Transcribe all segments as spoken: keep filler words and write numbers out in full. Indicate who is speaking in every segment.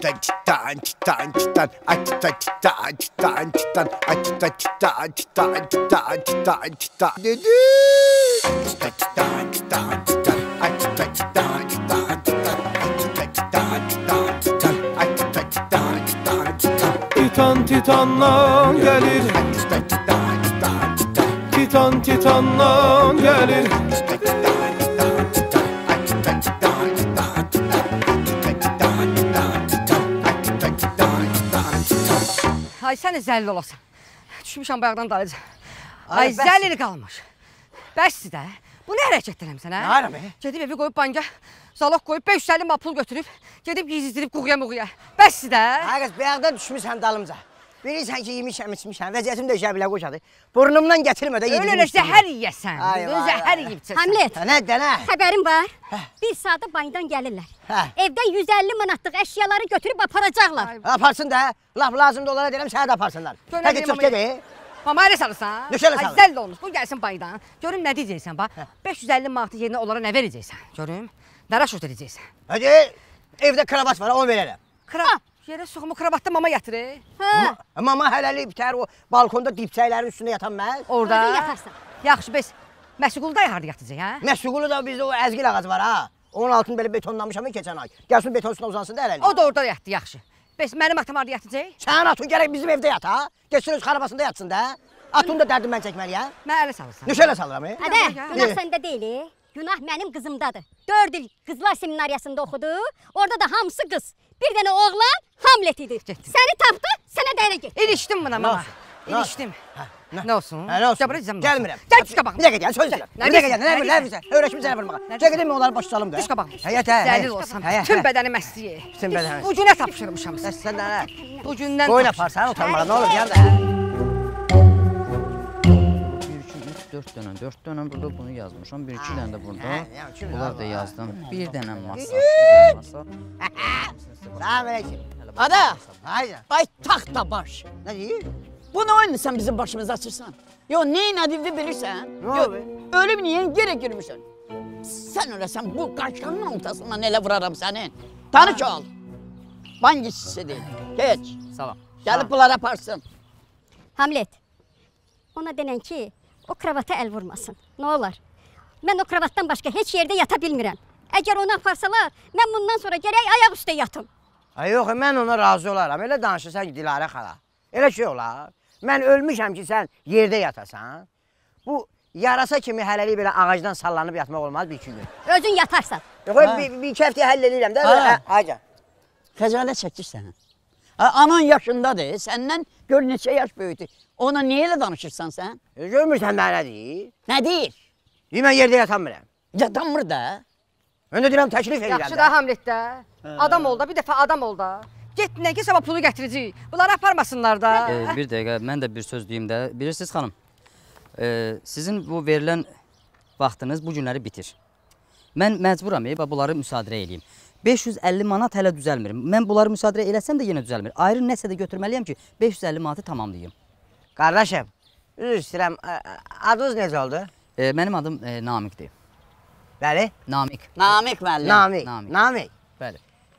Speaker 1: Açıdan çıtan çıtan çıtan açıdan çıtan çıtan çıtan açıdan çıtan çıtan çıtan çıtan çıtan dedi. Açıdan çıtan çıtan çıtan açıdan çıtan çıtan çıtan açıdan çıtan çıtan çıtan açıdan çıtan çıtan çıtan.
Speaker 2: Titan titanla gelir.
Speaker 1: Açıdan çıtan çıtan çıtan.
Speaker 2: Titan titanla gelir.
Speaker 3: Ay sən zəlil olasan. Düşmüşəm bayaqdan dalıca. Ay zəlil qalmış. Bəsdir də. Bu nə hərəkət eləmsən hə?
Speaker 1: Nə aram?
Speaker 3: Gedib evi qoyub banka, zalog qoyub beş yüz əlli manat pul götürüb, gedib gizlizdirib quğuya muğuya. Bəsdir də.
Speaker 4: Ay qız, bayaqdan düşmüsən dalımca. Bilirsən ki, yemişəm, içmişəm, vəziyyətim də işə bilə qoşadı. Burnumdan gətirmə də yedim.
Speaker 3: Öyle elə zəhər yiyəsən. Zəhər yiyib çəksən.
Speaker 5: Hamlet,
Speaker 4: Nə, dənə?
Speaker 5: xəbərim var. Bir saata bandan gəlirlər.
Speaker 4: Hə.
Speaker 5: Evdən yüz əlli manatlıq əşyaları götürüb aparacaqlar.
Speaker 4: Aparsın da, laf lazımdır onlara deyirəm, sənə də aparsınlar. Həqiq çox gedi.
Speaker 3: Mama elə salırsan.
Speaker 4: Nöşə elə salır.
Speaker 3: Ay zəll olmuş, bu gəlsin baydan. Görüm nə deyəcəksən bax. beş yüz əlli manatı yerinə onlara nə verəcəksən? Görüm. Naraşot edəcəksən.
Speaker 4: Hadi, evdə kravat var, onu verərəm.
Speaker 3: Kra Yerə soxumu kravatda mama yatırır.
Speaker 5: Hə.
Speaker 4: Mama hələlik bitər, o balkonda dipçəklərin üstündə yatan mən.
Speaker 3: Orada
Speaker 5: Orada yatarsan.
Speaker 3: Yaxşı, bəs Məsuqulda harda yatacaq, hə?
Speaker 4: Məsuqulu da bizdə o əzgil ağacı var ha. Onun altını belə betonlamışam keçən ay. Gəlsin beton üstünə uzansın da hələlik.
Speaker 3: O da orada yatdı, yaxşı. Bəs mənim atam harda yatacaq?
Speaker 4: Sənin atın gərək bizim evdə yat ha. Geçsin öz xarabasında yatsın da. Atın da dərdim mən çəkməliyəm.
Speaker 3: Mən ələ salırsan.
Speaker 4: Nöşə elə salıram, he?
Speaker 5: Hədə,
Speaker 3: ya.
Speaker 5: günah səndə deyil. Günah mənim qızımdadır. Dörd il qızlar seminariyasında oxudu. Orada da hamısı qız. Bir dənə oğlan Hamlet idi. Səni tapdı, sənə də elə get.
Speaker 3: İlişdim buna mama. İlişdim. Nə olsun?
Speaker 4: Hə, nə olsun?
Speaker 3: Gəlmirəm.
Speaker 4: Gəlmirəm.
Speaker 3: Gəl düş qabağıma.
Speaker 4: Bir dəqiqə gəl, söz deyirəm. Bir dəqiqə gəl, nə bilirsən? Nə bilirsən? Öyrəşmi sənə vurmağa. Çəkilin mi onları başlayalım da.
Speaker 3: Düş qabağıma.
Speaker 4: Həyət, hə.
Speaker 3: Zəlil olsam, bütün bədənim əsliyi.
Speaker 4: Bütün bədənim.
Speaker 3: Bu günə tapşırmışam.
Speaker 4: Sən də nə?
Speaker 3: Bu gündən
Speaker 4: Qoyun aparsan, utanmağa, nə olur deyəm də.
Speaker 6: dörd dənə, dörd dənə burada bunu yazmışam, bir iki dənə də burada. Bunlar da yazdım. Bir dənə masa, bir dənə masa.
Speaker 4: Salam əleykum.
Speaker 7: Ada,
Speaker 4: Haydi.
Speaker 7: ay taxta baş.
Speaker 4: Nə deyir?
Speaker 7: Bu nə oyunu sən bizim başımıza açırsan? Yo, neyin adını bilirsən?
Speaker 4: Nə
Speaker 7: Yo,
Speaker 4: oldu?
Speaker 7: ölüm niyə gerek girmişsən? Sən öləsən, bu qaşqanın ortasından elə vuraram sənin. Tanış ol. Hangisidir? Geç.
Speaker 6: Salam.
Speaker 7: Gəlib bunlara aparsın.
Speaker 5: Hamlet, ona denən ki, o kravata əl vurmasın. Nə olar? Mən o kravatdan başqa heç yerdə yata bilmirəm. Əgər onu aparsalar, mən bundan sonra gərək ayaq üstə yatım.
Speaker 4: Ay yox, mən ona razı olaram. Elə danışırsan ki, Dilarə xala. Elə şey olar. Mən ölmüşəm ki, sən yerdə yatasan. Bu yarasa kimi hələlik belə ağacdan sallanıb yatmaq olmaz bir iki gün.
Speaker 5: Özün yatarsan.
Speaker 4: Yox, bir, bir iki həftəyə həll edirəm də.
Speaker 7: Ha.
Speaker 4: Hayca.
Speaker 7: Xəcalət çəkirsən. Anan yaşındadır, səndən gör neçə yaş böyüdür. Ona niyə elə danışırsan sən?
Speaker 4: E, görmürsən mənə nə deyir?
Speaker 7: Nə deyir?
Speaker 4: Deyir, mən yerdə yatanmıram.
Speaker 7: Yatanmır da.
Speaker 4: Mən də deyirəm, təklif edirəm.
Speaker 3: Yaxşı da Hamletdə. Adam ol da, bir dəfə adam ol da. Get nə ki, sabah pulu gətirəcək. Bunları aparmasınlar da.
Speaker 6: Ee, bir dəqiqə, mən də bir söz deyim də. Bilirsiniz xanım, e, sizin bu verilən vaxtınız bu günləri bitir. Mən məcburam, e, bunları müsadirə edeyim. beş yüz əlli manat hələ düzəlmir. Mən bunları müsadirə eləsəm də yenə düzəlmir. Ayrı nəsə də götürməliyəm ki, beş yüz əlli manatı tamamlayayım.
Speaker 4: Qardaşım, üzr istəyirəm, adınız necə oldu?
Speaker 6: E, mənim adım e, Namiqdir.
Speaker 4: Bəli?
Speaker 6: Namik.
Speaker 7: Namik müəllim.
Speaker 4: Namik.
Speaker 6: Namik.
Speaker 4: Namik.
Speaker 6: Bəli.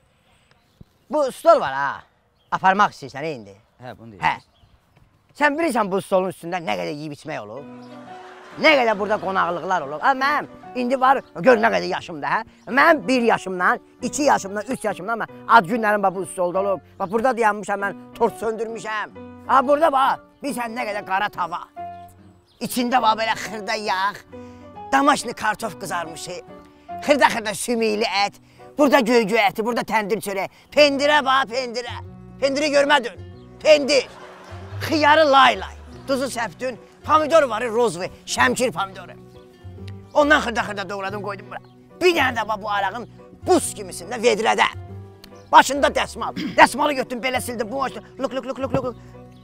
Speaker 4: Bu stol var ha, aparmaq istəyirsən indi.
Speaker 6: Hə, bunu deyim.
Speaker 4: Hə. Sən bilirsən bu stolun üstündə nə qədər yeyib içmək olur? Nə qədər burada qonaqlıqlar olur? Ha, mənim indi var, gör nə qədər yaşımda, hə? Mənim bir yaşımdan, iki yaşımdan, üç yaşımdan mən ad günlərim bax bu stolda olub. Bax burada dayanmışam, mən tort söndürmüşəm. Ha, burada bax, bilirsən nə qədər qara tava. İçində bax belə xırda yağ, damaşlı kartof qızarmışı, xırda-xırda sümükli ət, burada göy-göy əti, burada təndir çörək. Pendirə bax, pendirə. Pendiri görmədin, pendir. Xiyarı lay-lay, tuzu səpdin, pomidor var, rozvu, şəmkir pomidoru. Ondan xırda-xırda doğradım, qoydum bura. Bir dənə də bu arağın buz kimisində vedrədə. Başında dəsmal. Dəsmalı götdün, belə sildin, bu açdın, luk luk luk luk luk.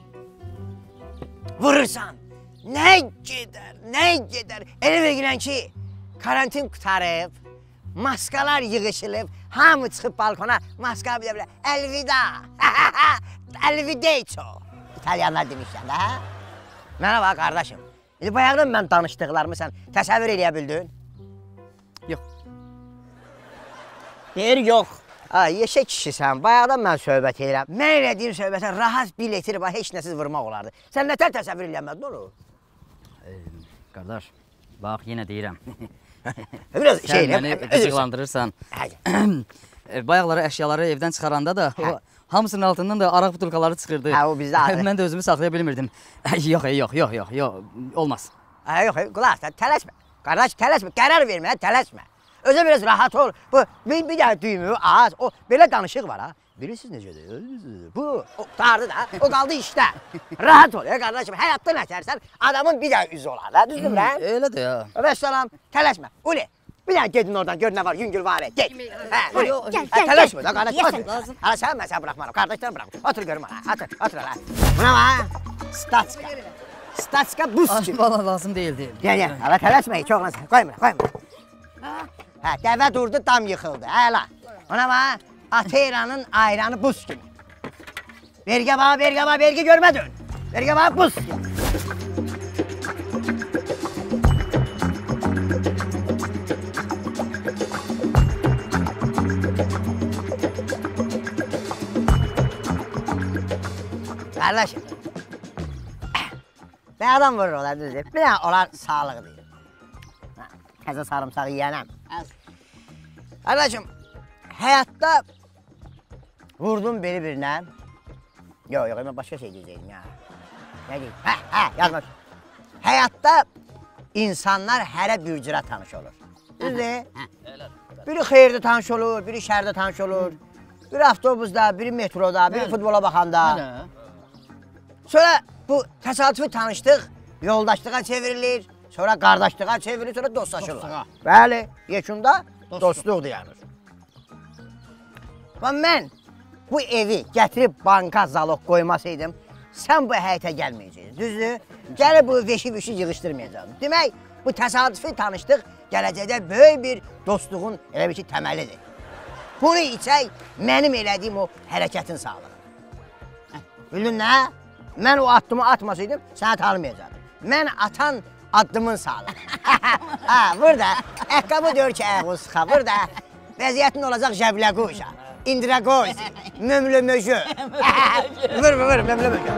Speaker 4: Vurursan. Nə gedər, nə gedər. Elə vergilən ki, karantin qutarıb, maskalar yığışılıb, hamı çıxıb balkona, maska bilə bilə, əlvida, əlvideyço. İtalyanlar demişlər də, hə? Mənə bax, qardaşım, indi bayaqdan mən danışdıqlarımı sən təsəvvür eləyə bildin?
Speaker 6: Yox.
Speaker 7: Deyir yox.
Speaker 4: Ay, yeşək kişisən, bayaqdan mən söhbət edirəm. Mən elədiyim söhbətə rahat bileti bax, heç nəsiz vurmaq olardı. Sən nətər təsəvvür eləmədin olur?
Speaker 6: E, qardaş, bax, yenə deyirəm.
Speaker 4: Biraz şey,
Speaker 6: Sən məni qıcıqlandırırsan. E, bayaqları əşyaları evdən çıxaranda da, o, hamısının altından da araq butulkaları çıxırdı.
Speaker 4: Hə, o bizdə adı.
Speaker 6: Mən də özümü saxlaya bilmirdim. Yox, yox, yox, yox, yox, olmaz.
Speaker 4: Hə, yox, qulaq, tələsmə. Qardaş, tələsmə, qərar verməyə tələsmə. Özə biraz rahat ol. Bu, bir, bir dənə düymü, az, o, belə danışıq var, ha. Bilirsiniz necədir? Bu, o, tardı da, o qaldı işdə. Rahat ol, ya qardaşım, həyatda nətərsən, adamın bir dənə üzü olar, da, düzdür mü?
Speaker 6: Elə də ya.
Speaker 4: Və salam, tələsmə, uli. Bir dənə gedin oradan, gör nə var, yüngül var, get. Hə, uli.
Speaker 5: Gəl, gəl,
Speaker 4: Tələsmə, da,
Speaker 5: gəl.
Speaker 4: qardaş, otur. Hala, sən mən sən buraxmaram, qardaşdan buraxmaram. Otur görüm, hala, otur, otur, hala. Buna var, statska. Statska buz kimi.
Speaker 6: Bana lazım değildi.
Speaker 4: Gəl, gəl, hala, tələsmə, heç oğlan sən, qoymura, qoymura. Hə, dəvə durdu, dam yıxıldı, həla. Ona bax, Ateyranın ayranı buz kimi. Vergə bax, vergə bax, vergə görmədin. Vergə bax, buz kimi. Qardaşım, bir adam vurur olar, düzdür. Bir dənə olar sağlığı deyir. Təzə sarımsağı yiyənəm. Qardaşım, həyatda vurdum biri birinə. Yox, yox, mən başqa şey deyəcəydim ya. Nə deyim? Hə, hə, yazma. Həyatda insanlar hərə bir cürə tanış olur. Düzdür? Biri xeyirdə tanış olur, biri şərdə tanış olur. Biri avtobusda, biri metroda, biri futbola baxanda. Sonra bu təsadüfi tanışdıq, yoldaşlığa çevrilir. Sonra qardaşlığa çevrilir, sonra dostlaşırlar. Bəli, yekunda dostluq dayanır. Mən bu evi gətirib banka zalog qoymasaydım, sən bu həyətə gəlməyəcəkdin, düzdür? Gəlib bu veşi-vüşi yığışdırmayacaqdın. Demək, bu təsadüfi tanışdıq gələcəkdə böyük bir dostluğun elə bir ki, təməlidir. Bunu içək, mənim elədiyim o hərəkətin sağlığı. Bildin nə? Mən o addımı atmasaydım, səni tanımayacaqdım. Mən atan addımın sağlığı. Ha, burada əqqabı dör ki, əğu sıxa, burada vəziyyətin olacaq jəblə quşa. İndragozi, mümlü möjü. Vur, vur, mümlü möjü.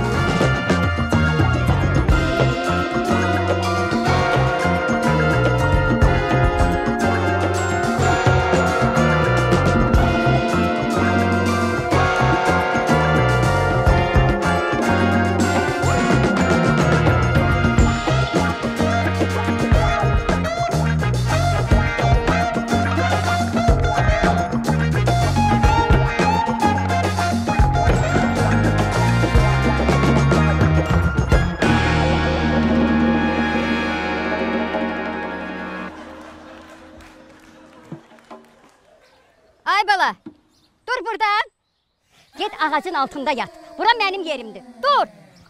Speaker 5: Ay bala, dur burada. Get ağacın altında yat. Bura mənim yerimdir. Dur.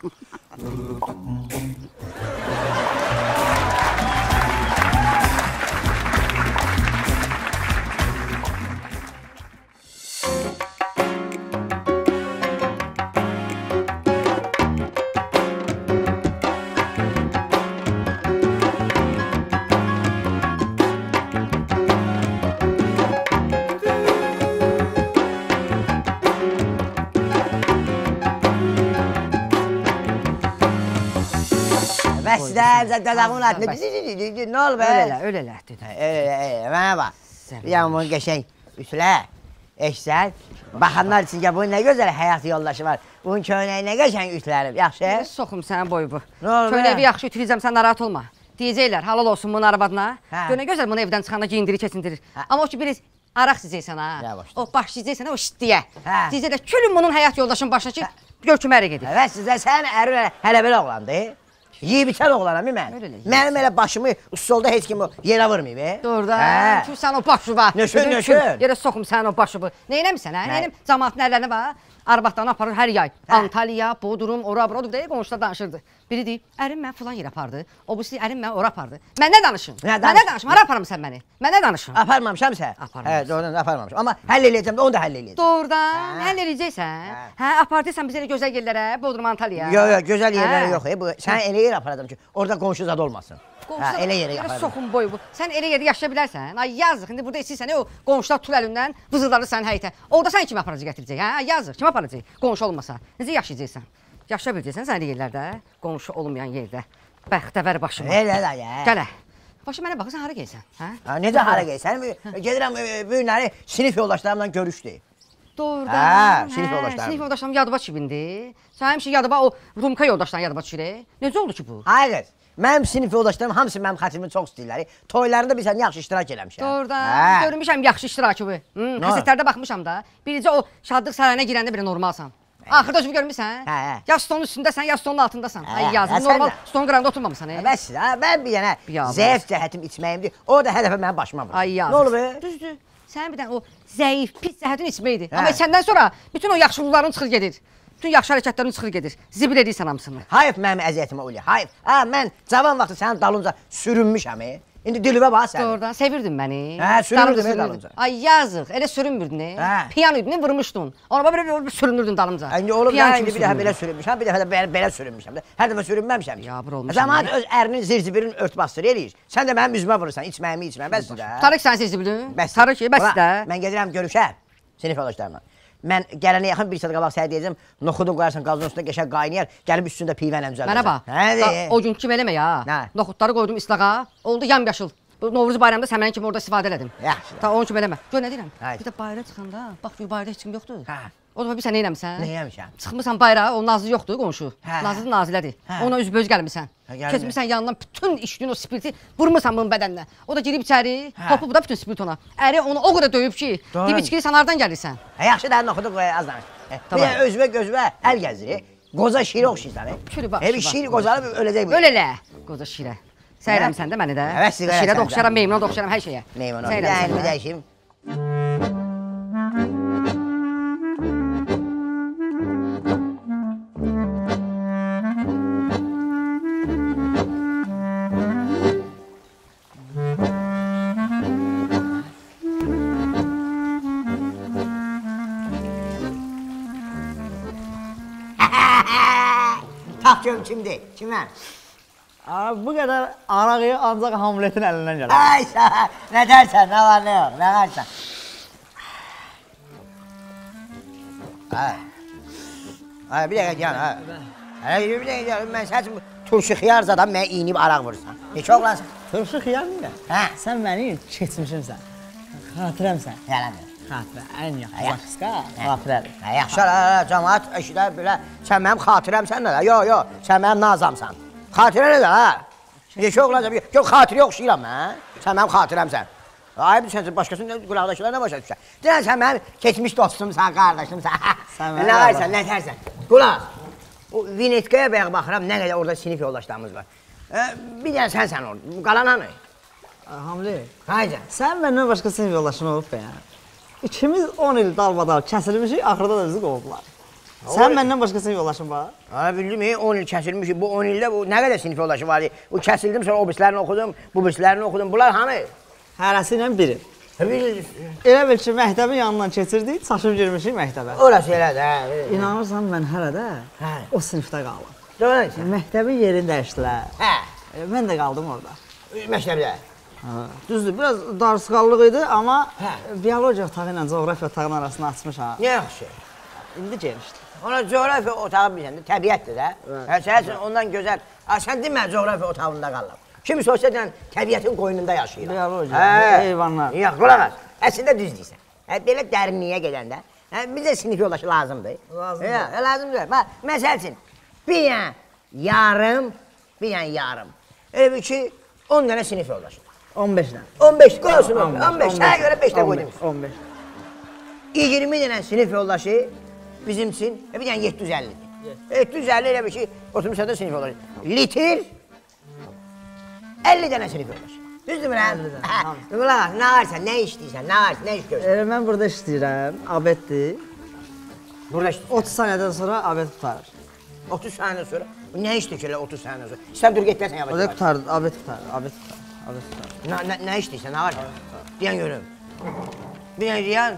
Speaker 4: Bəslər, dədəğin altında, nə olub,
Speaker 3: Öyle elə, öyle elə.
Speaker 4: Öyle, öyle, mənə bax. Bir yan bunu qəşəng ütülə, eşsən. Baxanlar üçün ki, bunun nə gözəl həyat yoldaşı var. Bunun köynəyi nə qəşəng ütülərib, yaxşı?
Speaker 3: Soxum sənin boyu bu.
Speaker 4: Nə olub,
Speaker 3: Köynəvi yaxşı ütüləyəcəm, sən narahat olma. Deyəcəklər, halal olsun bunun arvadına.
Speaker 4: Hə.
Speaker 3: Gör nə gözəl bunu evdən çıxanda giyindirir, keçindirir. Amma o ki, biraz araq sizəcəksən ha.
Speaker 4: Nə başlayır?
Speaker 3: O başlayacaqsən o şitdiyə.
Speaker 4: Hə.
Speaker 3: Deyəcəklər, külün bunun həyat yoldaşının başına ki, gör kimi ərə gedir.
Speaker 4: Və sizə sən əri hələ belə oğlandı. Yiyib içən oğlanam mən.
Speaker 3: Öyle elə.
Speaker 4: Mənim elə başımı stolda heç kim yerə vurmayıb.
Speaker 3: Doğrudan,
Speaker 4: Hə.
Speaker 3: kül sən o başıva.
Speaker 4: Nöşür,
Speaker 3: Kül,
Speaker 4: nöşür.
Speaker 3: kül. Yerə soxum sən o başıvı. Neynəmirsən hə?
Speaker 4: Nə?
Speaker 3: Neynim cəmaatın ərlərini var. Arvadlarını aparır hər yay. Antalya, Bodrum, ora bura, odur deyə qonşular danışırdı. Biri deyib, ərim mən filan yer apardı. O birisi ərim mən ora apardı. Mən nə danışım?
Speaker 4: Nə
Speaker 3: Mən
Speaker 4: danış-
Speaker 3: nə danışım? Hara aparım sən məni? Mən nə danışım?
Speaker 4: Aparmamışam sən?
Speaker 3: Aparmamışam.
Speaker 4: Hə, doğrudan aparmamışam. Amma həll eləyəcəm də onu da həll eləyəcəm.
Speaker 3: Doğrudan,
Speaker 4: Hə.
Speaker 3: həll eləyəcəksən.
Speaker 4: Hə.
Speaker 3: Hə, apardıysan biz elə gözəl yerlərə, Bodrum, Antalya.
Speaker 4: Yox, yox, gözəl yerlərə
Speaker 3: Hə.
Speaker 4: yox. e, Bu sən elə yer aparacam ki, orada qonşu zad olmasın. Ha, elə yerə yapardım.
Speaker 3: Soxun boy bu. Sən elə yerdə yaşaya bilərsən. Ay yazıq. İndi burada istəyirsən o qonşular tul əlindən vızıldarır sənin həyətə. Orada sən kimi aparıcı gətirəcək? Hə, yazıq. Kim aparacaq? Qonşu olmasa. Necə yaşayacaqsan? Yaşaya biləcəksən sən elə yerlərdə, qonşu olmayan yerdə. Bəxtəvər başıma.
Speaker 4: Elə də ya.
Speaker 3: Gələ. Başım mənə baxırsan hara gəlsən? Hə?
Speaker 4: Ha, necə hara gəlsən? Gedirəm bu günləri sinif yoldaşlarımla görüşdü.
Speaker 3: Doğrudan.
Speaker 4: Hə, sinif yoldaşlarım.
Speaker 3: Sinif yoldaşlarım yadıma düşübündü. Sən həmişə yadıma o Rumka yoldaşların yadıma düşür. Necə oldu ki bu?
Speaker 4: Hayır. Mənim sinif yoldaşlarım hamısı mənim xətrimi çox istəyirlər. Toylarında bilsən yaxşı iştirak eləmişəm.
Speaker 3: Doğrudan. Görmüşəm yaxşı iştirakı bu. Qəzetlərdə baxmışam da. Biricə o şadlıq sarayına girəndə belə normalsan. Axırda özünü görmüsən?
Speaker 4: Hə, hə.
Speaker 3: Ya stolun üstündəsən, ya stolun altındasan.
Speaker 4: Hə,
Speaker 3: Ay
Speaker 4: hə,
Speaker 3: yazıq,
Speaker 4: sən
Speaker 3: normal
Speaker 4: də.
Speaker 3: stolun qırağında oturmamısan.
Speaker 4: Bəs, mən bir dənə
Speaker 3: Biabır.
Speaker 4: zəif cəhətim içməyimdir. O da hər dəfə mənim başıma vurur.
Speaker 3: Ay yazıq.
Speaker 4: Nə olub?
Speaker 3: Düzdür. Sənin bir dənə o zəif, pis cəhətin içməkdir.
Speaker 4: Hə.
Speaker 3: Amma səndən sonra bütün o yaxşılıqların çıxır gedir. Bütün yaxşı hərəkətlərin çıxır gedir. Zibil edirsən hamısını.
Speaker 4: Hayır mənim əziyyətimə Ulya, hayır. Ha, mən cavan vaxtı sənin dalınca sürünmüşəm. İndi dilimə bax sən.
Speaker 3: Doğrudan sevirdin məni.
Speaker 4: Hə, sürünürdün
Speaker 3: Dalımca
Speaker 4: dalınca.
Speaker 3: Ay yazıq, elə sürünmürdün.
Speaker 4: Hə.
Speaker 3: Piyan idin, vurmuşdun. Ona belə belə sürünürdün dalımca.
Speaker 4: İndi olub
Speaker 3: Piyan
Speaker 4: ya,
Speaker 3: kimi
Speaker 4: indi bir dəfə belə
Speaker 3: sürünürdün.
Speaker 4: sürünmüşəm, bir dəfə də belə, belə sürünmüşəm də. Hər dəfə sürünməmişəm.
Speaker 3: Yabır olmuşam
Speaker 4: Zaman
Speaker 3: ya.
Speaker 4: öz ərinin zirzibirin ört bastır eləyir. Sən də mənim üzümə vurursan, içməyimi içməyim, bəs də.
Speaker 3: Tarık sən sezibilin.
Speaker 4: Bəs.
Speaker 3: Tarık ki, bəs
Speaker 4: Ulan,
Speaker 3: də.
Speaker 4: Mən gedirəm görüşə, sinif yoldaşlarımla. Mən gələnə yaxın bir saat qabaq sənə deyəcəm, noxudu qoyarsan qazın üstünə qəşəng qaynayar, gəlib üstündə pivənlə düzəldəcəm.
Speaker 3: Mənə bax.
Speaker 4: Hə,
Speaker 3: da-
Speaker 4: de.
Speaker 3: O gün kimi eləmə ya.
Speaker 4: Nə?
Speaker 3: Noxudları qoydum islağa, oldu yamyaşıl. Bu Novruz bayramında sən mənim kimi orada istifadə elədim.
Speaker 4: Yaxşı.
Speaker 3: Ta onun kimi eləmə. Gör nə deyirəm?
Speaker 4: Haydi.
Speaker 3: Bir də bayrağa çıxanda, bax bir bayrağa heç kim yoxdur.
Speaker 4: Hə.
Speaker 3: O zaman bir sən nə eləmisən?
Speaker 4: Nə eləmişəm?
Speaker 3: Çıxmısan bayrağa, o Nazlı yoxdur qonşu.
Speaker 4: Hə.
Speaker 3: Nazlı Nazilədir.
Speaker 4: Hə.
Speaker 3: Ona üzböz gəlmisən.
Speaker 4: Hə, gəlmir.
Speaker 3: Keçmisən yanından bütün içdin o spirti, vurmusan bunun bədəninə. O da girib içəri,
Speaker 4: Hə.
Speaker 3: topub da bütün spirt ona. Əri onu o qədər döyüb ki,
Speaker 4: Doğru.
Speaker 3: dib içkili sən hardan gəlirsən?
Speaker 4: Hə, yaxşı da noxudu qoy az danış. Hə, Bir
Speaker 3: Tamam.
Speaker 4: də özvə gözvə əl gəzirir. Qoza şiiri oxşayırsan.
Speaker 3: Şiri bax,
Speaker 4: Hə, bir
Speaker 3: şiri
Speaker 4: şiir
Speaker 3: bax.
Speaker 4: qozalıb öləcək bu.
Speaker 3: Öl elə, qoca şirə. Sən eləmisən də məni də.
Speaker 4: Əvət siqara
Speaker 3: Şirə də
Speaker 4: sən
Speaker 3: oxşaram,
Speaker 4: də.
Speaker 3: meymuna da oxşaram, hər şeyə.
Speaker 4: Neyman o?
Speaker 3: Sən
Speaker 4: Bir də
Speaker 3: eləmisən
Speaker 4: əlimi
Speaker 3: də.
Speaker 4: dəyişim. Tap görüm kimdir? Kimə?
Speaker 8: Abi, bu qədər arağıyı ancaq Hamletin əlindən gəlir.
Speaker 4: Ay sağ, nə dərsən, nə var, nə yox, nə varsan? Ay, ay bir dəqiqə gəl, ha. Hələ bir dəqiqə gəl, mən sən üçün turşu xiyar zadan mənə iynib araq vurursan. Neçə oğlansın?
Speaker 8: Turşu xiyar mı?
Speaker 4: Hə.
Speaker 8: Sən mənim keçmişimsən. Xatirəmsən.
Speaker 4: Yalandır.
Speaker 8: Xatirə, ən yaxşı
Speaker 4: Hə.
Speaker 8: vaxtska xatirədir.
Speaker 4: Hə, yaxşı, hə, cəmaat eşidə belə, sən mənim xatirəmsən nə də? Yo, yo, sən mənim nazamsan. Xatirə nə də, hə? Neçə oğlansan? Yox, xatirə oxşayıram mən. Sən mənim xatirəmsən. Ayıb sən başqasının qulaqdaşılar nə başa düşürsən? Deyən sən mənim keçmiş dostumsan, qardaşımsan.
Speaker 8: Sən
Speaker 4: Nə
Speaker 8: mənə
Speaker 4: varsan, nə tərsən? Qulaq, o Vinetkaya bəyə baxıram, nə qədər orada sinif yoldaşlarımız var. Bir dənə sənsən orada, qalan hanı?
Speaker 8: Hamle,
Speaker 4: Haydi.
Speaker 8: sən məndən başqa sinif yoldaşın olub be ya. İkimiz on il dalbadal kəsilmişik, axırda da bizi qovdular. Sən məndən başqa sinif yoldaşın var?
Speaker 4: Ha, bildim, on il kəsilmişik. Bu on ildə bu nə qədər sinif yoldaşı var? Bu kəsildim, sonra o birislərini oxudum, bu birislərini oxudum. Bunlar hanı?
Speaker 8: Hərəsi ilə biri.
Speaker 4: Bir,
Speaker 8: Elə bil ki, məktəbin yanından keçirdik, çaşıb girmişik məktəbə.
Speaker 4: orası elədir, hə.
Speaker 8: İnanırsan, mən hələ də
Speaker 4: Hə.
Speaker 8: o sinifdə qaldım.
Speaker 4: Doğru.
Speaker 8: Məktəbin yerini dəyişdilər.
Speaker 4: Hə,
Speaker 8: E, Mən də qaldım orada.
Speaker 4: məktəbdə.
Speaker 8: Düzdür, biraz darısqallıq idi, amma
Speaker 4: Hə.
Speaker 8: biologiya otağı ilə coğrafiya otağının arasını açmış ha.
Speaker 4: Nə yaxşı.
Speaker 8: İndi genişdir.
Speaker 4: Ona coğrafiya otağı bilsən də, təbiətdir də. Hə, sən üçün ondan gözəl. Ha, sən demə coğrafiya otağında qalıb. Kimi sorsa sən təbiətin qoynunda yaşayırlar.
Speaker 8: Biologiya, heyvanlar.
Speaker 4: Yox, qulaq as. Əslində düz deyirsən. Hə, belə dərinliyə gedəndə, hə, bizə sinif yoldaşı lazımdır.
Speaker 8: Lazımdır.
Speaker 4: Hə, lazımdır. Bax, məsəl üçün, bir dənə yarım, bir dənə yarım. Elə bir ki, on dənə sinif yoldaşı.
Speaker 8: on beş dən.
Speaker 4: on beş qoyulsun, on beş. Sənə görə beş də qoydum.
Speaker 8: on beş.
Speaker 4: iyirmi dənə sinif yoldaşı bizim üçün, bir dənə yeddi yüz əllidir. yeddi yüz əlli elə bir ki, oturmuşsa da sinif yoldaşı. Litir, əlli dənə sinif yoldaşı. Düzdür mü lan? Hə, qulaq, nə varsan, nə işləyirsən, nə varsan, nə iş görürsən?
Speaker 8: Elə mən burada işləyirəm, abeddir.
Speaker 4: Burada işləyirsən.
Speaker 8: otuz saniyədən sonra abed qutarır.
Speaker 4: otuz saniyə sonra. Bu nə işdir ki elə otuz saniyə sonra? İstəm dur getməsən yavaş
Speaker 8: O da
Speaker 4: yavaş.
Speaker 8: qutarır, abed qutarır, abed qutarır, abed qutarır.
Speaker 4: Nə, nə, nə işləyirsən, nə var ki? Deyən görüm. Bir dənə deyən,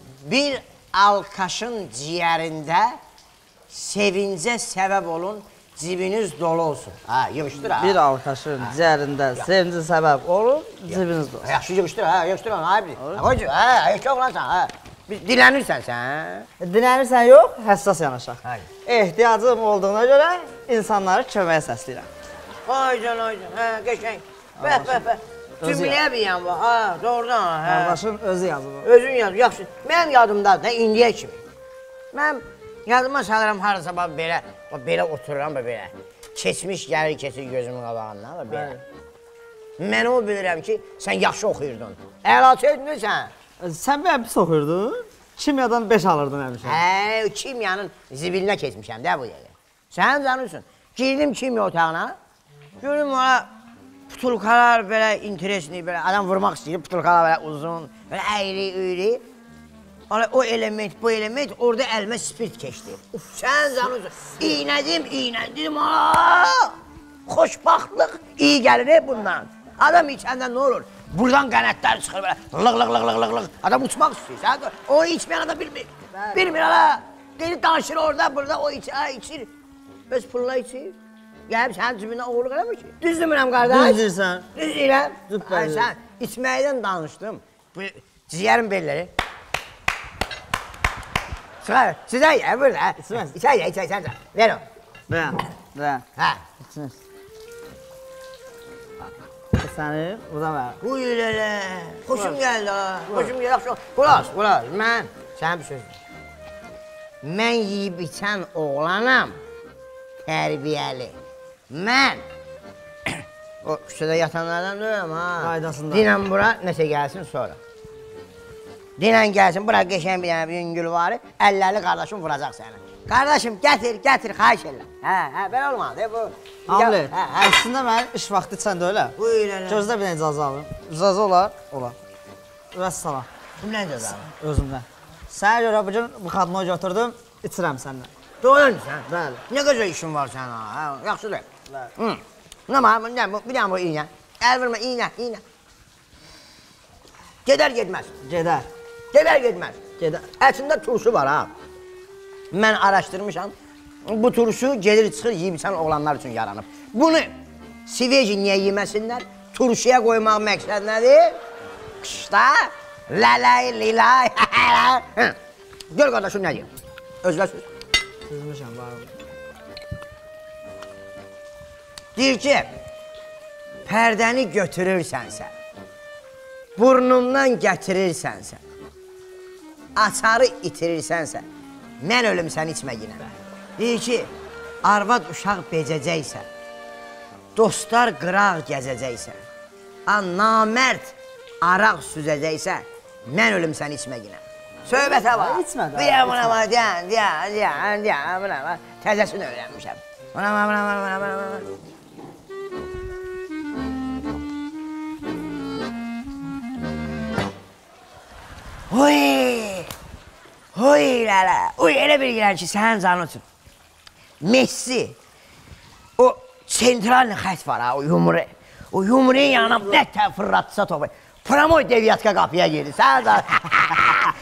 Speaker 4: bir alkaşın ciyərində sevincə səbəb olun cibiniz dolu olsun. Ha, yığışdır ha.
Speaker 8: Bir alkaşın cərində sevinci səbəb olur, cibiniz dolsun.
Speaker 4: Yaxşı yığışdır ha, yığışdır onu. Ha, bir. Ha, yaxşı oğlansan ha. Dilənirsən sən.
Speaker 8: Dinlənirsən yox, həssas yanaşaq.
Speaker 4: Hayır.
Speaker 8: Ehtiyacım olduğuna görə insanları köməyə səsləyirəm.
Speaker 4: Aycan, aycan, hə, qəşəng. Bəh, bəh, bəh. Cümləyə bir yan var, ha, doğrudan ha.
Speaker 8: Qardaşın özü yazıb.
Speaker 4: Özün yazıb, yaxşı. Mənim yadımdadır, indiyə kimi. Mənim yadıma salıram harasa belə, belə otururam belə. Keçmiş gəlir, keçir gözümün qabağından, belə. Mən o bilirəm ki, sən yaxşı oxuyurdun. Əlaçı edin sən.
Speaker 8: Sən bəyəm pis oxuyurdun? Kimyadan beş alırdın həmişə.
Speaker 4: Hə, kimyanın zibilinə keçmişəm də bu dəqiqə. Sən canırsın. Girdim kimya otağına. Görüm ona putulkalar belə interesli, belə adam vurmaq istəyir, putulkalar belə uzun, belə əyri, üyri. O element, bu element, orada əlmə spirt keçdi. Uf, sən canırsın. İynədim, iynədim, aaa! Xoşbaxtlıq iyi gəlir bundan. Adam içəndə nə olur? Buradan qənətlər çıxır belə, lıq lıq lıq lıq lıq. Adam uçmaq istəyir, onu içməyən adam bilmir. Bilmir hala. Deli danışır orada, burada, o içir. Öz pulla içir. Gəlib sənin cibindən oğurluq eləmir ki. Düz demirəm qardaş.
Speaker 8: Düz deyirsən.
Speaker 4: Düz deyirəm. Sən içməkdən danışdım. Ciyərim belləri. Çıxar, sizə yə, burada. İçər yə, içər, içər. Ver o.
Speaker 8: Bəyəm, bəyəm.
Speaker 4: Hə.
Speaker 8: İçiniz. Səni burada ver.
Speaker 4: Uy elələ. Xoşum gəldi ha. Xoşum gəldi, yaxşı. Qulas, qulas. Mən, sənə bir söz deyim. Mən yiyib içən oğlanam. Tərbiyəli. Mən o küçədə yatanlardan deyirəm ha.
Speaker 8: Qaydasında.
Speaker 4: Dinən bura nəsə gəlsin sonra. Dinən gəlsin, bura qəşən bir dənə bir yüngül varı, əllərli qardaşım vuracaq səni. Qardaşım, gətir, gətir, xahiş elə. Hə, hə, belə olmadı bu.
Speaker 8: Hamlet, əslində mənim iş vaxtı içəndə öyle.
Speaker 4: Buyur elə.
Speaker 8: Gözdə bir dənə icazə alım. İcazə olar, olar. Vəssalam.
Speaker 4: Kimdən icazə alım?
Speaker 8: Özümdən. Sənə görə bugün bu xadımı götürdüm, içirəm səndən.
Speaker 4: Doğru sən?
Speaker 8: Bəli.
Speaker 4: Nə qədər işin var sənin ha? Yaxşıdır. Bəli. Nə var? Bir dənə bu iynə. Əl vurma, iynə, iynə. Gedər getməz.
Speaker 8: Gedər.
Speaker 4: Gedər getməz.
Speaker 8: Gedər.
Speaker 4: Əçində turşu var ha. Mən araşdırmışam. Bu turşu gedir çıxır yiyib içən oğlanlar üçün yaranıb. Bunu siveji niyə yeməsinlər? Turşuya qoymaq məqsəd nədir? Qışda ləlay, lilay, gör qardaşım nə deyim? Özlə söz.
Speaker 8: Düzmüşəm, var.
Speaker 4: Deyir ki, pərdəni götürürsənsə, burnundan gətirirsənsə, açarı itirirsənsə, mən ölüm sən içmə yenə. Deyir ki, arvad uşaq becəcəksə, dostlar qıraq gəzəcəksə, namərd araq süzəcəksə, mən ölüm sən içmə yenə. Söhbətə var.
Speaker 8: İçmə də.
Speaker 4: Deyəm buna var, deyəm, deyəm, deyəm, deyəm, buna var. Təzəsini öyrənmişəm. Buna var, buna var, buna var, buna var. Huy! Huy lələ! Uy, elə bilgirəm ki, sənin canın üçün. Messi, o sentralni xət var ha, o yumru. O yumru'nun yanına nə tə fırlatsa topu. Pramoy deviyatka qapıya girdi, sənin canın.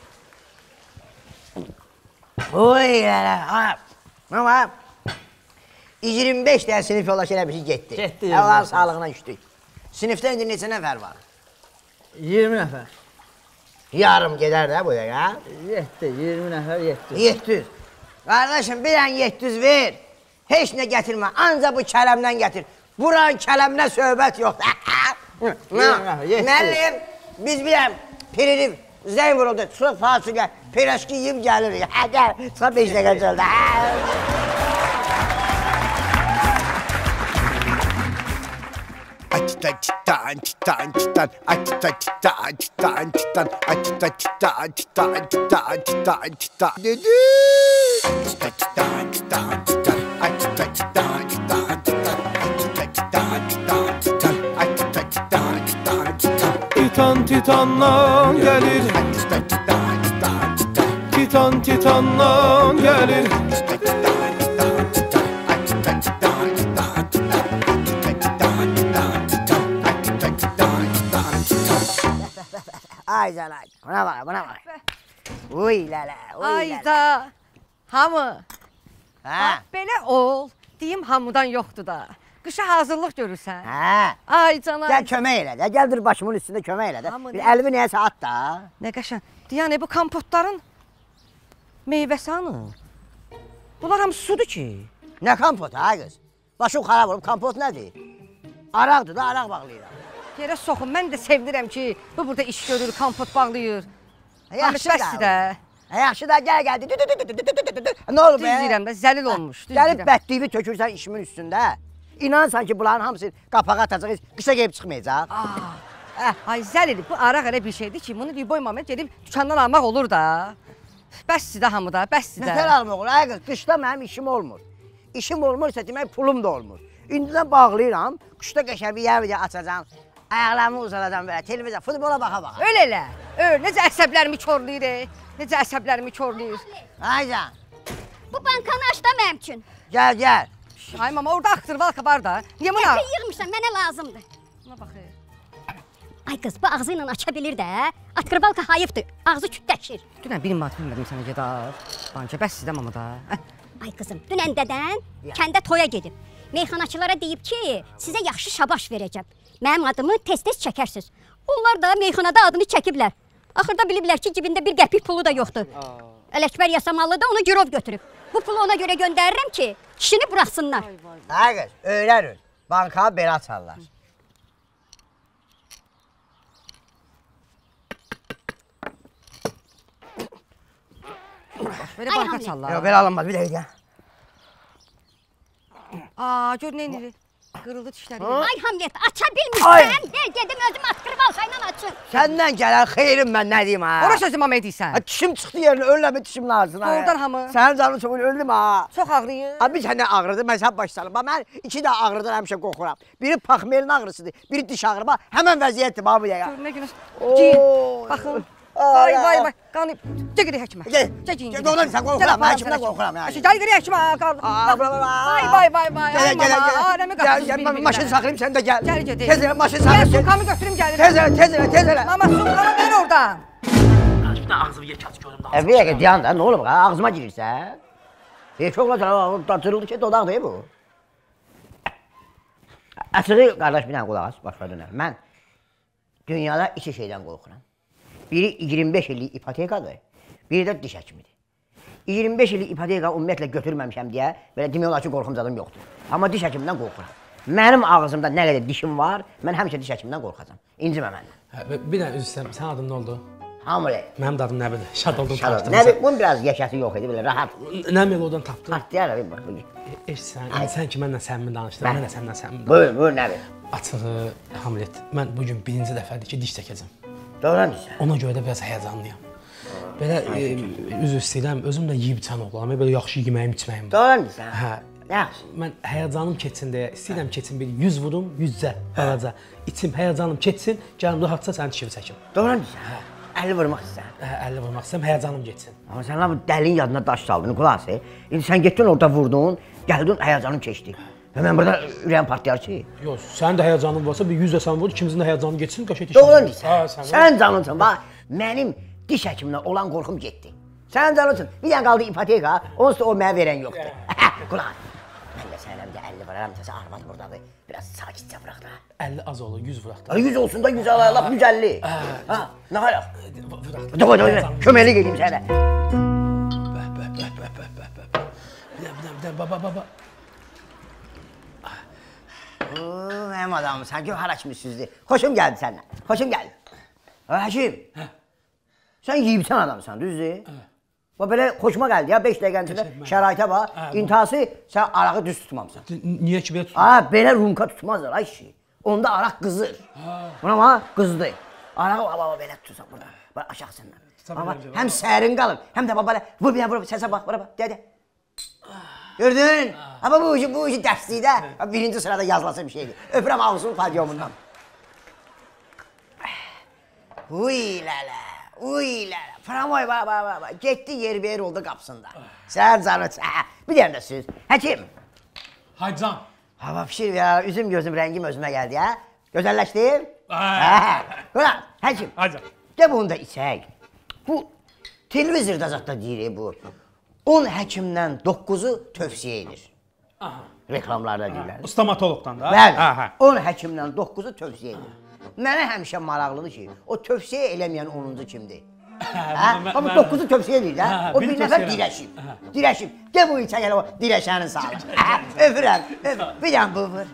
Speaker 4: Huy lələ! Ama iyirmi beş dənə sinif yoldaşı elə bir şey getdi.
Speaker 8: Getdi.
Speaker 4: Allah'ın sağlığına düşdük. Sinifdə indi neçə nəfər var?
Speaker 8: iyirmi nəfər.
Speaker 4: Yarım gedər də bu ya.
Speaker 8: yeddi, iyirmi nəfər, yeddi.
Speaker 4: yeddi yüz. Qardaşım, bir ən yeddi yüz ver. Heç nə gətirmə, ancaq bu kələmdən gətir. Buran kələmlə söhbət yoxdur. Müəllim, biz biləm, piririm, zəng vuruldu, sonra fasulye, pireşki yiyib gəlirik. Hə, gəl, sonra beş dəqiqə çöldə.
Speaker 1: Açta çıta açta açta açta çıta açta açta açta çıta açta açta açta açta dedi. Açta çıta açta açta açta çıta açta açta açta çıta açta açta açta çıta açta açta.
Speaker 2: Titan titandan gelir.
Speaker 1: Açta çıta açta açta.
Speaker 2: Titan titandan gelir.
Speaker 4: Ay canay, buna bak, buna bak. Uy lələ, uy lələ.
Speaker 3: Ayda, hamı.
Speaker 4: Hə,
Speaker 3: Bax, belə ol. Etdiyim hamıdan yoxdur da. Qışa hazırlıq görürsən.
Speaker 4: Hə.
Speaker 3: Ay canay.
Speaker 4: Gəl kömək elə də. Gəl dur başımın üstündə kömək elə də.
Speaker 3: Hamı
Speaker 4: Bir
Speaker 3: nə-
Speaker 4: əlimi nəyəsə at da.
Speaker 3: Nə qəşəng. Yəni bu kompotların meyvəsi hanı? Bunlar hamısı sudur ki.
Speaker 4: Nə kompot ha qız? Başım xarab olub, kompot nədir? Araqdır da, araq bağlayıram.
Speaker 3: Yerə soxun. Mən də sevinirəm ki, bu burada iş görür, kompot bağlayır.
Speaker 4: Yaxşı
Speaker 3: Bəsdir də.
Speaker 4: Hə, yaxşı da gəl gəldi. Dü, dü, dü, dü, dü, dü, dü, dü. Nə olub
Speaker 3: Düz
Speaker 4: be?
Speaker 3: deyirəm də, zəlil olmuş. Düz
Speaker 4: Gəlib
Speaker 3: deyirəm.
Speaker 4: bətliyi tökürsən işimin üstündə. İnansan ki, bunların hamısı qapağı atacaq, qışa gəlib çıxmayacaq.
Speaker 3: Ay zəlil, bu araq elə bir şeydir ki, bunu bir boy moment gedib dükandan almaq olur da. Bəsdir də hamı da, bəsdir də.
Speaker 4: Nətər almaq olur? Ay qız, qışda mənim işim olmur. İşim olmursa demək pulum da olmur. İndidən bağlayıram, qışda qəşəng bir yer video açacağam. Ayaqlarımı uzadacam belə, televiziya, futbola baxa-baxa.
Speaker 3: Öyle elə. Öyle, necə əsəblərimi korlayır, e? Necə əsəblərimi korlayır.
Speaker 4: Aycan,
Speaker 5: Bu bankanı aç da mənim üçün.
Speaker 4: gəl, gəl.
Speaker 3: Ay mama, orada aktırvalka var da. Niyə buna?
Speaker 5: Qəpik yığmışsan, mənə lazımdır.
Speaker 3: Buna bax. e.
Speaker 5: Ay qız, bu ağzı ilə aça bilir də. Atkırbalka hayıfdır, ağzı kütləşir.
Speaker 3: Dünən bir mat bilmədim sənə gedar. Banca bəsdir də mama da. Hə.
Speaker 5: Ay qızım, dünən dədən kəndə toya gedib. Meyxanaçılara deyib ki, sizə yaxşı şabaş verəcəm. Mənim adımı tez-tez çəkərsiniz. Onlar da meyxanada adını çəkiblər. Axırda biliblər ki, cibində bir qəpik pulu da yoxdur. Ələkbər Yasamallı da onu girov götürüb. Bu pulu ona görə göndərirəm ki, kişini buraxsınlar.
Speaker 4: Ay qız, öyrənin. Banka belə açarlar.
Speaker 3: Belə
Speaker 5: Ay,
Speaker 3: banka
Speaker 5: Hamlet.
Speaker 3: çallar.
Speaker 4: Yox, belə alınmaz, bir dəqiqə.
Speaker 3: Aa, gör nə edir? Qırıldı dişləri.
Speaker 5: Ay Hamlet, aça
Speaker 4: Ay.
Speaker 5: bilmirsən. Ver gedim özüm atkırbalka ilə açım.
Speaker 4: Səndən gələn xeyrim mən nə deyim ha?
Speaker 3: Ora sözü mama edirsən.
Speaker 4: Ha, dişim çıxdı yerinə, ölləmi dişim lazım ha?
Speaker 3: Doğrudan hamı.
Speaker 4: Sənin canın çox öldüm ha.
Speaker 3: Çox ağrıyır.
Speaker 4: Abi sən nə ağrıdı, mən sən başlayalım. Bax, mən iki də ağrıdır, həmişə qorxuram. Biri paxmelin ağrısıdır, biri diş ağrı. Bax, həmən vəziyyətdir bax bu dəqiqə.
Speaker 3: Gör nə günəş.
Speaker 4: Oo.
Speaker 3: Giyin. Baxın. Vay vay vay. Qanı. Gəl gedək həkimə.
Speaker 4: Gəl.
Speaker 3: Gəl giyin.
Speaker 4: Gəl, doğrudan sən qorxuram, mən həkimdən qorxuram yəni.
Speaker 3: Aşı, gəl gedək həkimə. Qal-
Speaker 4: Aa, bra, bra, bra.
Speaker 3: Vay vay vay vay.
Speaker 4: Gəl,
Speaker 3: Ay
Speaker 4: gəl,
Speaker 3: mama,
Speaker 4: gəl.
Speaker 3: aləmi
Speaker 4: Gəl,
Speaker 3: qatmış
Speaker 4: gəl,
Speaker 3: bir-birinə.
Speaker 4: maşın saxlayım, sən də gəl.
Speaker 3: Gəl gedək.
Speaker 4: Tez elə, maşın
Speaker 3: Gəl,
Speaker 4: saxlayım.
Speaker 3: sumkamı götürüm gəlirəm.
Speaker 4: Tez elə, tez elə, tez elə.
Speaker 3: Mama, sumkamı ver oradan.
Speaker 9: Ağzımı yer kaç görüm daha.
Speaker 4: E, bir dəqiqə, dayan da, nə olub ha? Ağzıma girirsən. Heç olmaz, datırıldı ki, dodaq deyil bu. Açığı, qardaş, bir dənə qulaq as, başqa dönər. Mən dünyada iki şeydən qorxuram. Biri iyirmi beş illik ipotekadır, biri də diş həkimidir. iyirmi beş illik ipoteka ümumiyyətlə götürməmişəm deyə, belə demək olar ki, qorxumcadım yoxdur. Amma diş həkimindən qorxuram. Mənim ağzımda nə qədər dişim var, mən həmişə diş həkimindən qorxacam. İncimə məndən.
Speaker 9: Bir dənə üzr istəyirəm, sənin adın nə oldu?
Speaker 4: Hamılı.
Speaker 9: Mənim də adım Nəbidir. Şad oldum
Speaker 4: Şadol.
Speaker 9: tanışdığım.
Speaker 4: Nəbi, bunun biraz yaşası yox idi, belə rahat.
Speaker 9: Nə melodiyadan tapdın?
Speaker 4: Partiyar abi, bax.
Speaker 9: Eş sən, indi sən ki mənlə səmimi danışdın, mən də səndən səmimi danışdım.
Speaker 4: Buyur, buyur Nəbi.
Speaker 9: Açığı, Hamlet, mən bugün birinci dəfədir ki, diş çəkəcəm.
Speaker 4: Doğrudan deyirsən.
Speaker 9: Ona görə də biraz həyəcanlıyam. Belə e, üzr istəyirəm, özüm də yeyib içən oğlanam, belə yaxşı yeməyim, içməyim var.
Speaker 4: Doğrudan deyirsən.
Speaker 9: Hə.
Speaker 4: Yaxşı.
Speaker 9: Mən həyəcanım keçsin deyə istəyirəm keçsin bir yüz vurum, yüzcə balaca. İçim, həyəcanım keçsin, gəlim rahatca sənin dişini çəkim.
Speaker 4: Doğrudan deyirsən. əlli vurmaq istəyirəm.
Speaker 9: Hə, əlli vurmaq istəyirəm, həyəcanım keçsin.
Speaker 4: Amma sən lan bu dəlin yadına daş saldın, qulaq as. İndi sən getdin orada vurdun, gəldin həyəcanın keçdi. Və mən burada ürəyim partlayar ki.
Speaker 9: Yox, sənin də həyəcanın varsa bir yüz də sən vur, ikimizin də həyəcanı keçsin, qəşəng iş.
Speaker 4: Doğrudan deyirsən.
Speaker 9: Hə, sən.
Speaker 4: Sən canınsan, bax, mənim diş həkimindən olan qorxum getdi. Sən canınsan, bir dənə qaldı ipoteka, onsuz da o mənə verən yoxdur. Qulaq as. Mən də sənə bir əlli vuraram, təsə arvad buradadır. Biraz sakitcə bıraq da.
Speaker 9: əlli az olur, yüz vuraq da.
Speaker 4: yüz olsun da yüz alayalaq, yüz əlli. Ha, nə hayaq?
Speaker 9: Vuraq da.
Speaker 4: Dur, dur, dur, köməklik edeyim sənə.
Speaker 9: Bəh, bəh, bəh, bəh, bəh, bəh, bəh. Bir dənə, bir dənə, bir dənə, baba, baba.
Speaker 4: Oo, mənim adamımsan, gör hara kimi süzdü. Xoşum gəldi səndən, xoşum gəldi. Həkim, sən yiyibsən adamsan, düzdür? Bax, belə xoşuma gəldi ya, beş dəqiqənin içində şəraitə bax. İntihası, sən arağı düz tutmamısan.
Speaker 9: Niyə ki, belə tutun?
Speaker 4: Ha, belə rumka tutmazlar, ay işi. Onda araq qızır. Buna bax, qızdı. Arağı baba belə tutursan burada, böyle aşağısından. Ama həm sərin qalır, həm də bax, belə vur bir dənə, vur, səsə bax, bura bax, deyə deyə. Gördün? Ama bu işi, bu işi dərslikdə birinci sırada yazılası bir şeydir. Öpürəm ağzını padyomundan. Uy lələ, uy lələ. Framoy bax, bax, bax, bax. Getdi yer bir yer oldu qapısında. Sən canı, bir dənə də söz. Həkim.
Speaker 9: Haycan.
Speaker 4: Hava pişir ya, üzüm gözüm rəngim özümə gəldi ya. Gözəlləşdim? Hə. Qulaq, həkim.
Speaker 9: Haycan.
Speaker 4: Gəl bunu da içək. Bu televizorda zətdə deyir bu. on həkimdən doqquzu tövsiyə edir.
Speaker 9: Aha.
Speaker 4: Reklamlarda deyirlər.
Speaker 9: Stomatoloqdan da.
Speaker 4: Bəli.
Speaker 9: Hə, hə.
Speaker 4: on həkimdən doqquzu tövsiyə edir. Mənə həmişə maraqlıdır ki, o tövsiyə eləməyən onuncu kimdir? Hə? Amma doqquzu tövsiyə edir də. O bir nəfər dirəşib. Dirəşib. Gəl bu içə gəl o dirəşənin sağına. Öpürəm. Bir dənə bu vur.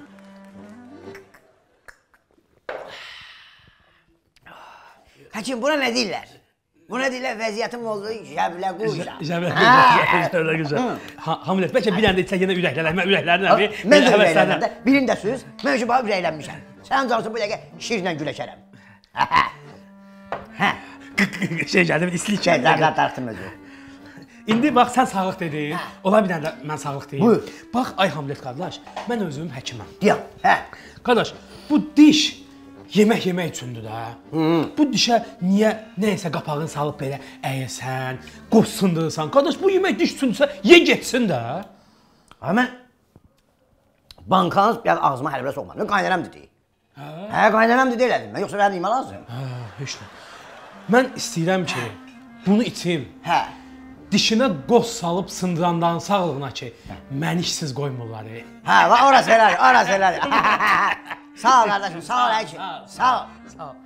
Speaker 4: Həkim, buna nə deyirlər? Buna deyirlər vəziyyətim oldu, jəblə quysa.
Speaker 9: Jəblə quysa, öyle güzel. Hamlet, bəlkə bir dənə də içə yenə ürəklərəm, mən ürəklərini abi.
Speaker 4: Mən də ürəklənəm də, birində söz, mən ki, bax ürəklənmişəm. Sən canlısı bu dəqiqə şirlə güləşərəm. Hə.
Speaker 9: Şey gəldi, istilik
Speaker 4: gəldi. Şey, dartım özü.
Speaker 9: İndi bax, sən sağlıq dedin, ola bir dənə də mən sağlıq deyim.
Speaker 4: Buyur.
Speaker 9: Bax, ay Hamlet qardaş, mən özüm həkiməm.
Speaker 4: Deyəm, hə.
Speaker 9: Qardaş, bu diş yemək yemək üçündür də. Bu dişə niyə nəyəsə qapağını salıb belə əyəsən, qopsundursan. Qardaş, bu yemək diş üçündürsə, ye getsin də.
Speaker 4: Ay, mən bankanız bir ağzıma hələ belə soxmadım. Qaynanam dedi. Hə, qaynanam dedi elədim. Yoxsa mənim yemə lazım.
Speaker 9: Hə, heç nə. Mən istəyirəm ki, bunu içim.
Speaker 4: Hə.
Speaker 9: Dişinə qoz salıb sındırandan sağlığına ki, məni işsiz qoymurlar.
Speaker 4: Hə, orası elədir, orası elədir. Sağ ol qardaşım, sağ ol həkim. Sağ ol.
Speaker 9: Sağ ol.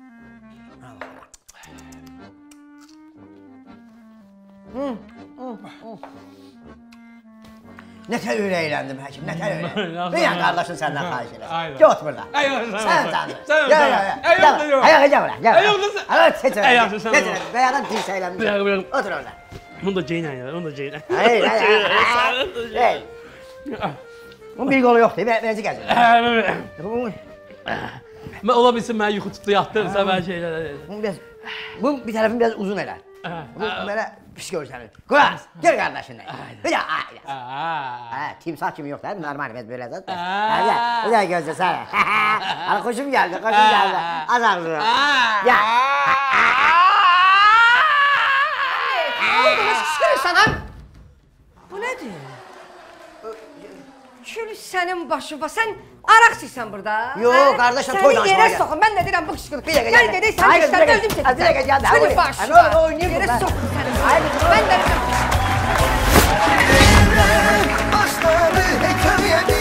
Speaker 4: Nətər ürəkləndim həkim, nətər ürəkləndim. Bir yan qardaşın səndən xahiş eləsin. Gel otur burada. Sən canlı. Gel, gel, gel. Ayağa gel buraya, gel. Evet, seç öyle. Seç öyle. Beyadan dirseylənmiş. Otur orada.
Speaker 9: Bunu da geyinən ya, bunu da geyinən.
Speaker 4: Hayır, hayır, hayır. Bunun bir qolu yoxdur, beləcə gəzir.
Speaker 9: Mən ola bilsin, mənə yuxu tutdu, yatdırırsa mən şeylər...
Speaker 4: Bunun bir tərəfini biraz uzun elə. Bu belə pis görsənir. Qulaq, gel qardaşınla. Bir də, ay, timsah kimi yox da, normal, biz belə zat. Bir də gözləsənə. Xoşum gəldi, xoşum gəldi. Az ağzını. Ya.
Speaker 3: Sana. Bu nədir? Kül sənin başına, sən araq içirsən burada.
Speaker 4: Yox, qardaşım, toy danışmağa gəl.
Speaker 3: Səni yerə soxun, mən nə deyirəm bu qışqırıq.
Speaker 4: Bir dəqiqə
Speaker 3: gəl. Gəl gedək, sən işlərdə özüm çəkəcəm.
Speaker 4: Bir dəqiqə gəl.
Speaker 3: Kül başına. Yerə soxun səni. Mən də...
Speaker 1: Başları hekayədir.